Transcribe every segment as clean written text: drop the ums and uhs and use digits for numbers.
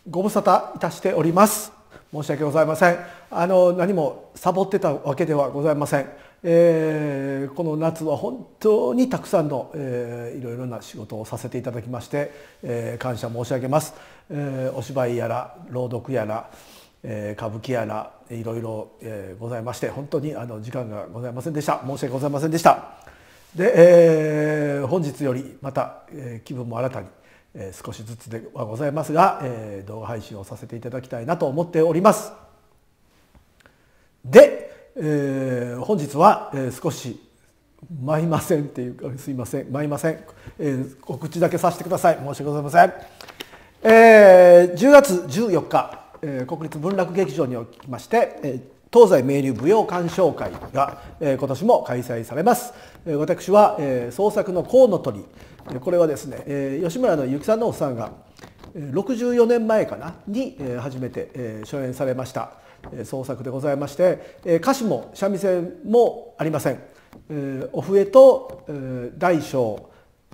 ご無沙汰いたしております。申し訳ございません。何もサボってたわけではございません。この夏は本当にたくさんの、いろいろな仕事をさせていただきまして、感謝申し上げます。お芝居やら朗読やら、歌舞伎やらいろいろ、ございまして本当に時間がございませんでした。申し訳ございませんでした。で、本日よりまた、気分も新たに少しずつではございますが、動画配信をさせていただきたいなと思っております。で、本日は、少し舞いませんっていうかすいません舞いません、告知だけさせてください。申し訳ございません。10月14日、国立文楽劇場におきまして、東西名流舞踊鑑賞会が、今年も開催されます。私は、創作のコウノトリ、これはですね、吉村の幸三のおっさんが64年前かなに初めて初演されました創作でございまして、歌詞も三味線もありません。お笛と大小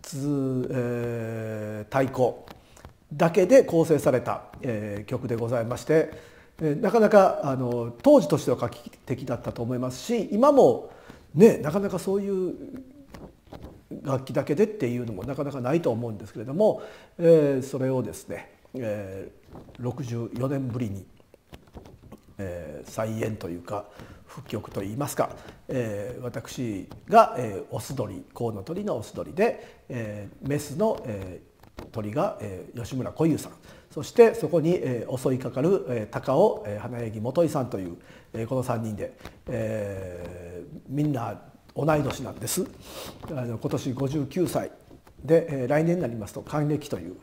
太鼓だけで構成された曲でございまして、なかなか当時としては画期的だったと思いますし、今もねなかなかそういう楽器だけでっていうのもなかなかないと思うんですけれども、それをですね、64年ぶりに、再演というか復曲といいますか、私が、オス鳥コウノトリのオス鳥で、メスの、鳥が、吉村小遊さん、そしてそこに、襲いかかる、高尾、花柳元井さんという、この3人で、みんな同い年なんです。今年59歳で、来年になりますと還暦という、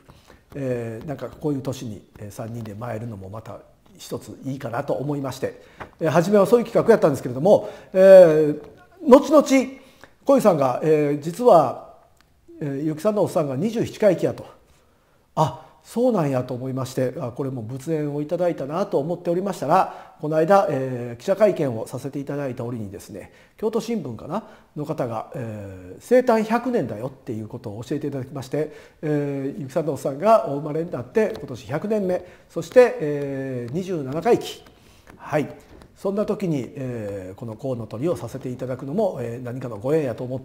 なんかこういう年に3人で参るのもまた一ついいかなと思いまして、初めはそういう企画やったんですけれども、後々小遊さんが、実は幸三のおっさんが27回忌やと、そうなんやと思いまして、これも仏縁をいただいたなと思っておりましたら、この間、記者会見をさせていただいた折にですね、京都新聞かなの方が、生誕100年だよっていうことを教えていただきまして、幸三のおっさんがお生まれになって今年100年目、そして、27回忌、はい、そんな時に、このコウノトリをさせていただくのも、何かのご縁やと思って、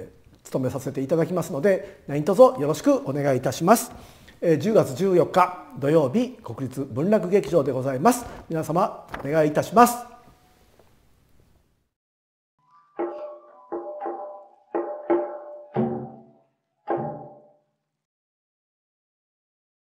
務めさせていただきますので、何卒よろしくお願いいたします。10月14日土曜日、国立文楽劇場でございます。皆様お願いいたします。